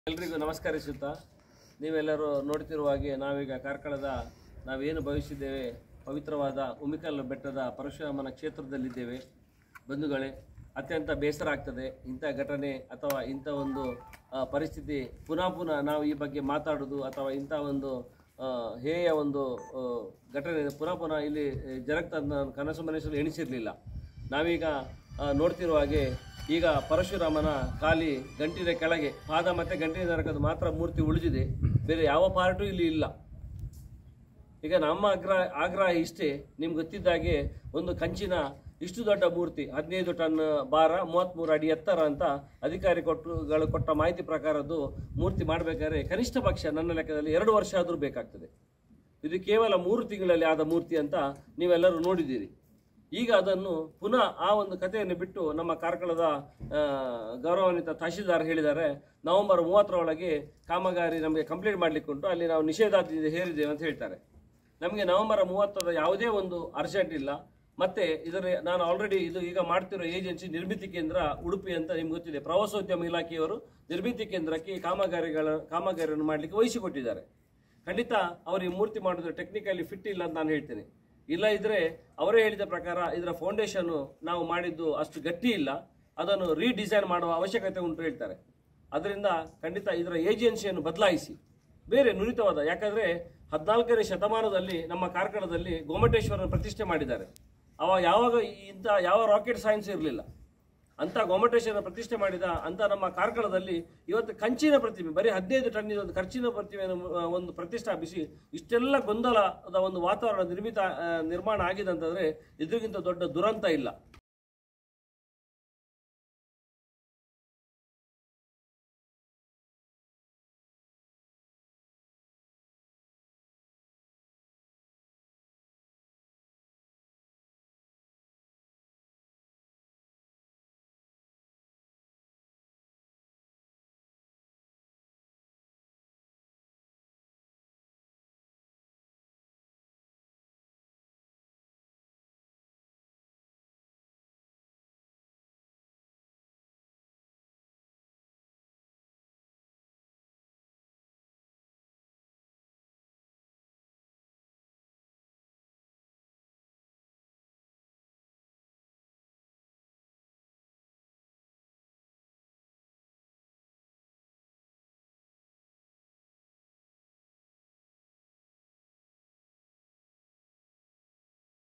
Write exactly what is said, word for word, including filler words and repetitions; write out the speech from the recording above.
ಎಲ್ಲರಿಗೂ ನಮಸ್ಕರಿಸುತ್ತಾ ನೀವೆಲ್ಲರೂ ನೋಡ್ತಿರುವ ಹಾಗೆ ನಾವೀಗ ಕಾರ್ಕಳದ ನಾವೇನು ಭಾವಿಸಿದ್ದೇವೆ ಪವಿತ್ರವಾದ ಉಮಿಕಲ್ ಬೆಟ್ಟದ ಪರಶುರಾಮನ ಕ್ಷೇತ್ರದಲ್ಲಿದ್ದೇವೆ. ಬಂಧುಗಳೇ, ಅತ್ಯಂತ ಬೇಸರ ಆಗ್ತದೆ ಇಂಥ ಘಟನೆ ಅಥವಾ ಇಂಥ ಒಂದು ಪರಿಸ್ಥಿತಿ ಪುನಃ ಪುನಃ ನಾವು ಈ ಬಗ್ಗೆ ಮಾತಾಡೋದು ಅಥವಾ ಇಂಥ ಒಂದು ಹೇಯ ಒಂದು ಘಟನೆ ಪುನಃ ಪುನಃ ಇಲ್ಲಿ ಜರುಗ್ತದೆ ಕನಸು ಮನಸ್ಸಲ್ಲಿ ಎಣಿಸಿರಲಿಲ್ಲ. ನಾವೀಗ ನೋಡ್ತಿರುವ ಹಾಗೆ ಈಗ ಪರಶುರಾಮನ ಖಾಲಿ ಗಂಟಿನ ಕೆಳಗೆ ಪಾದ ಮತ್ತು ಗಂಟಿನ ನರಕದ ಮಾತ್ರ ಮೂರ್ತಿ ಉಳಿದಿದೆ, ಬೇರೆ ಯಾವ ಪಾರ್ಟು ಇಲ್ಲಿ ಇಲ್ಲ. ಈಗ ನಮ್ಮ ಆಗ್ರಹ ಆಗ್ರಹ ಇಷ್ಟೇ, ನಿಮ್ಗೆ ಗೊತ್ತಿದ್ದಾಗೆ ಒಂದು ಕಂಚಿನ ಇಷ್ಟು ದೊಡ್ಡ ಮೂರ್ತಿ ಹದಿನೈದು ಟನ್ ಭಾರ ಮೂವತ್ತ್ಮೂರು ಅಡಿ ಎತ್ತರ ಅಂತ ಅಧಿಕಾರಿ ಕೊಟ್ಟುಗಳು ಕೊಟ್ಟ ಮಾಹಿತಿ ಪ್ರಕಾರದ್ದು ಮೂರ್ತಿ ಮಾಡಬೇಕಾದ್ರೆ ಕನಿಷ್ಠ ಪಕ್ಷ ನನ್ನ ಲೆಕ್ಕದಲ್ಲಿ ಎರಡು ವರ್ಷ ಆದರೂ ಬೇಕಾಗ್ತದೆ. ಇದು ಕೇವಲ ಮೂರು ತಿಂಗಳಲ್ಲಿ ಆದ ಮೂರ್ತಿ ಅಂತ ನೀವೆಲ್ಲರೂ ನೋಡಿದ್ದೀರಿ. ಈಗ ಅದನ್ನು ಪುನಃ ಆ ಒಂದು ಕಥೆಯನ್ನು ಬಿಟ್ಟು ನಮ್ಮ ಕಾರ್ಕಳದ ಗೌರವಾನ್ವಿತ ತಹಶೀಲ್ದಾರ್ ಹೇಳಿದ್ದಾರೆ, ನವೆಂಬರ್ ಮೂವತ್ತರ ಒಳಗೆ ಕಾಮಗಾರಿ ನಮಗೆ ಕಂಪ್ಲೀಟ್ ಮಾಡಲಿಕ್ಕೆ ಉಂಟು, ಅಲ್ಲಿ ನಾವು ನಿಷೇಧಾಜ್ಞೆ ಹೇರಿದ್ದೇವೆ ಅಂತ ಹೇಳ್ತಾರೆ. ನಮಗೆ ನವೆಂಬರ್ ಮೂವತ್ತರ ಯಾವುದೇ ಒಂದು ಅರ್ಜೆಂಟ್ ಇಲ್ಲ. ಮತ್ತೆ ಇದರ ನಾನು ಆಲ್ರೆಡಿ ಇದು ಈಗ ಮಾಡ್ತಿರೋ ಏಜೆನ್ಸಿ ನಿರ್ಮಿತಿ ಕೇಂದ್ರ ಉಡುಪಿ ಅಂತ ನಿಮ್ಗೆ ಗೊತ್ತಿದೆ. ಪ್ರವಾಸೋದ್ಯಮ ಇಲಾಖೆಯವರು ನಿರ್ಮಿತಿ ಕೇಂದ್ರಕ್ಕೆ ಕಾಮಗಾರಿಗಳ ಕಾಮಗಾರಿಯನ್ನು ಮಾಡಲಿಕ್ಕೆ ವಹಿಸಿಕೊಟ್ಟಿದ್ದಾರೆ. ಖಂಡಿತ ಅವರು ಈ ಮೂರ್ತಿ ಮಾಡೋದು ಟೆಕ್ನಿಕಲಿ ಫಿಟ್ ಇಲ್ಲ ಅಂತ ನಾನು ಹೇಳ್ತೇನೆ. ಇಲ್ಲ ಇದ್ರೆ ಅವರೇ ಹೇಳಿದ ಪ್ರಕಾರ ಇದರ ಫೌಂಡೇಶನ್ ನಾವು ಮಾಡಿದ್ದು ಅಷ್ಟು ಗಟ್ಟಿ ಇಲ್ಲ, ಅದನ್ನು ರೀಡಿಸೈನ್ ಮಾಡುವ ಅವಶ್ಯಕತೆ ಉಂಟು ಹೇಳ್ತಾರೆ. ಅದರಿಂದ ಖಂಡಿತ ಇದರ ಏಜೆನ್ಸಿಯನ್ನು ಬದಲಾಯಿಸಿ ಬೇರೆ ನುರಿತವಾದ, ಯಾಕಂದರೆ ಹದಿನಾಲ್ಕನೇ ಶತಮಾನದಲ್ಲಿ ನಮ್ಮ ಕಾರ್ಕಳದಲ್ಲಿ ಗೊಮ್ಮಟೇಶ್ವರನ ಪ್ರತಿಷ್ಠೆ ಮಾಡಿದ್ದಾರೆ. ಅವ ಯಾವಾಗ ಇಂಥ ಯಾವ ರಾಕೆಟ್ ಸೈನ್ಸ್ ಇರಲಿಲ್ಲ, ಅಂಥ ಗೊಮ್ಮಟೇಶ್ವರನ ಪ್ರತಿಷ್ಠೆ ಮಾಡಿದ ಅಂತ ನಮ್ಮ ಕಾರ್ಕಳದಲ್ಲಿ ಇವತ್ತು ಕಂಚಿನ ಪ್ರತಿಮೆ ಬರೀ ಹದಿನೈದು ಟನ್ನಿನ ಒಂದು ಖರ್ಚಿನ ಪ್ರತಿಮೆಯನ್ನು ಒಂದು ಪ್ರತಿಷ್ಠಾಪಿಸಿ ಇಷ್ಟೆಲ್ಲ ಗೊಂದಲದ ಒಂದು ವಾತಾವರಣ ನಿರ್ಮಿತ ನಿರ್ಮಾಣ ಆಗಿದೆ ಅಂತಂದರೆ ಇದಕ್ಕಿಂತ ದೊಡ್ಡ ದುರಂತ ಇಲ್ಲ.